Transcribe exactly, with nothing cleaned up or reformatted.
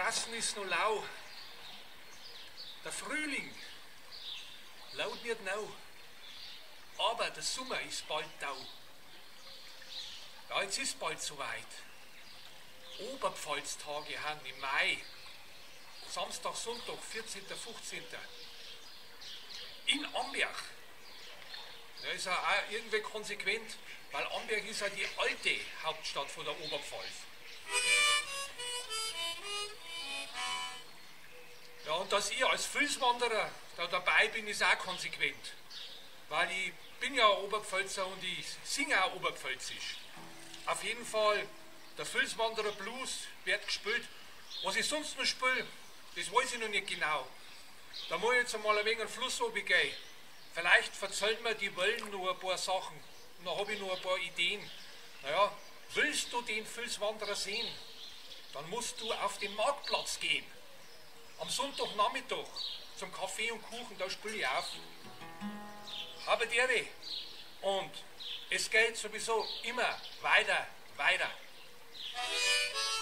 draußen ist noch lau. Der Frühling laut nicht nau. Aber der Sommer ist bald da. Ja, jetzt ist bald soweit. Oberpfalztage haben im Mai. Samstag, Sonntag, vierzehnten, fünfzehnten In Amberg. Da ist er auch irgendwie konsequent, weil Amberg ist ja die alte Hauptstadt von der Oberpfalz. Ja, und dass ich als Felswanderer da dabei bin, ist auch konsequent. Weil ich bin ja ein Oberpfälzer und ich singe auch Oberpfälzisch. Auf jeden Fall, der Felswanderer Blues wird gespielt. Was ich sonst noch spiele, das weiß ich noch nicht genau. Da muss ich jetzt einmal ein wenig einen Fluss runtergehen. Vielleicht verzeihen mir die Wellen noch ein paar Sachen. Und dann habe ich noch ein paar Ideen. Naja, willst du den Felswanderer sehen, dann musst du auf den Marktplatz gehen. Am Sonntagnachmittag zum Kaffee und Kuchen, da spiele ich auf. Habe Ehre. Und es geht sowieso immer weiter, weiter.